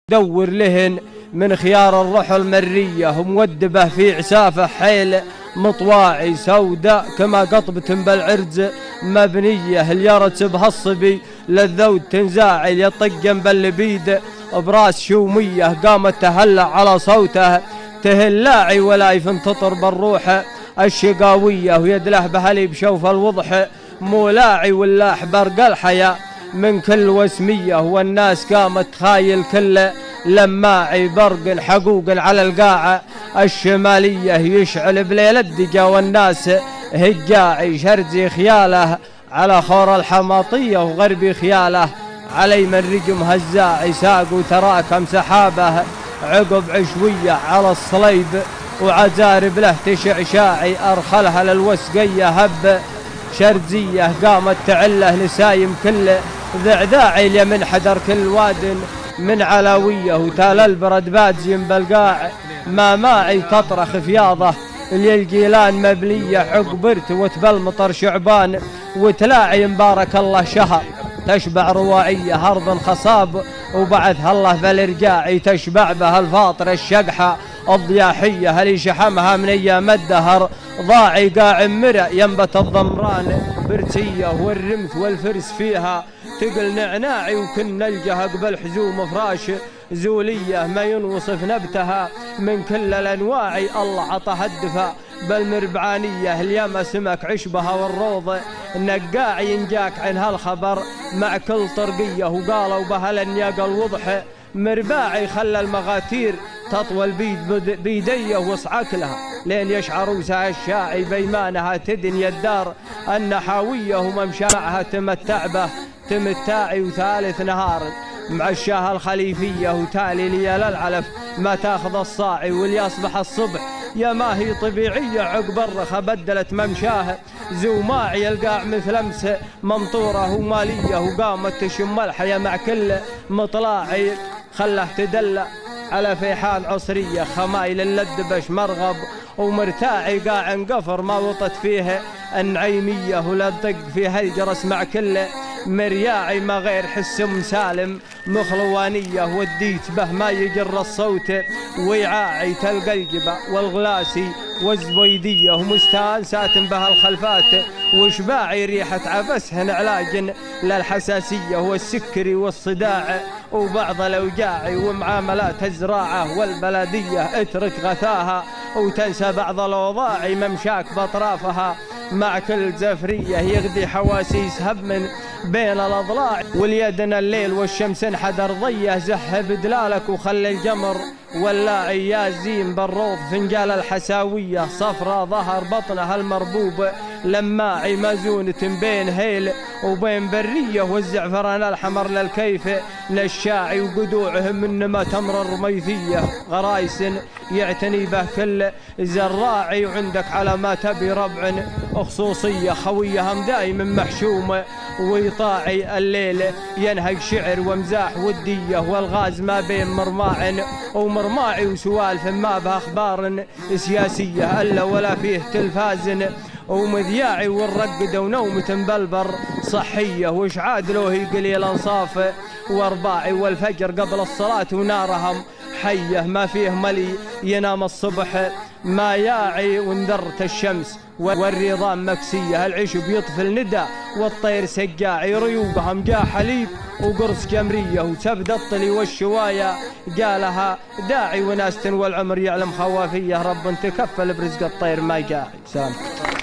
دور لهن من خيار الروح المرية ومودبه في عسافه حيل مطواعي سوداء كما قطبة بالعرز مبنية اليرت بهالصبي للذود تنزاعي يطق باللبيد براس شومية قامت تهلع على صوته تهلاعي ولا يفنتطر بالروح الشقاوية ويدله بهلي بشوف الوضح مولاعي واللاح برق الحياة من كل وسمية والناس قامت تخايل كل لماعي برق حقوق على القاعة الشمالية يشعل بليل الدقا والناس هجاعي شرزي خياله على خور الحماطية وغربي خياله علي من رقم هزاعي ساق وتراكم سحابه عقب عشوية على الصليب وعزارب له تشعشاعي أرخلها للوسقية هب شرزية قامت تعله نسايم كل ذعذاعي لمن حدر كل واد من علاوية وتال البرد بادزين بالقاع ما ماعي تطرخ فياضه الجيلان مبلية عقبرت وتبلمطر شعبان وتلاعي مبارك الله شهر تشبع رواعية هرب خصاب وبعثها الله بالرجاعي تشبع بها الفاطر الشقحة الضياحية هلي شحمها من ايام الدهر ضاعي قاع مرع ينبت الضمران برتية والرمث والفرس فيها تقل نعناعي وكن نلقاها قبل حزوم فراش زولية ما ينوصف نبتها من كل الانواع الله عطاها الدفاع بالمربعانية اليوم سمك عشبها والروض نقاعي ينجاك عن هالخبر مع كل طرقية وقالوا بها النياق الوضح مرباعي خلى المغاتير تطول بيديه واصعك لها لين يشعروا سها الشاعي بيمانها تدني الدار النحاوية وممشى معها تمتع به تمتاعي وثالث نهار مع الشاه الخليفية وتالي ليال العلف ما تاخذ الصاعي واللي يصبح الصبح يا ما هي طبيعية عقب الرخة بدلت ممشاه زوماعي القاع مثل امس ممطورة ومالية وقامت تشم الحياة مع كل مطلاعي خله تدلع على فيحان عصرية خمايل اللدبش مرغب ومرتاعي قاع انقفر ما وطت فيه النعيمية ولا تدق فيها الجرس مع كل مرياعي ما غير حسم سالم مخلوانية وديت به ما يجر الصوت ويعاعي تلقى الجبة والغلاسي والزبيدية ومستانسات بها الخلفات وشباعي ريحة عبسهن علاج للحساسية والسكري والصداع وبعض الأوجاع ومعاملات الزراعة والبلدية اترك غثاها وتنسى بعض الأوضاع ممشاك بأطرافها مع كل زفرية يغدي حواسيس هب من بين الأضلاع واليدنا الليل والشمس انحدر ضيه زهب دلالك وخلي الجمر واللاعي يا زين بالروض فنجال الحساوية صفرة ظهر بطنها المربوب لماعي مزونة بين هيل وبين برية والزعفران الحمر للكيف للشاعي وقدوعهم من ما تمر الرميثية غرايس يعتني به كل زراعي وعندك على ما تبي ربع خصوصية خويهم دائما محشوم ويطاعي الليل ينهج شعر ومزاح ودية والغاز ما بين مرماع ومرماعي وسوالف ما بها أخبار سياسية إلا ولا فيه تلفاز ومذياعي والرقد ونومة بلبر صحية وإشعاد له قليل أنصاف وارباعي والفجر قبل الصلاة ونارهم حيه ما فيه ملي ينام الصبح ما ياعي وندرت الشمس والريضان مكسية العشب يطفل ندى والطير سقاعي ريوبهم جا حليب وقرص جمرية وتبدى الطلي والشواية قالها داعي وناس والعمر يعلم خوافية رب تكفل برزق الطير ما جاعي سلام.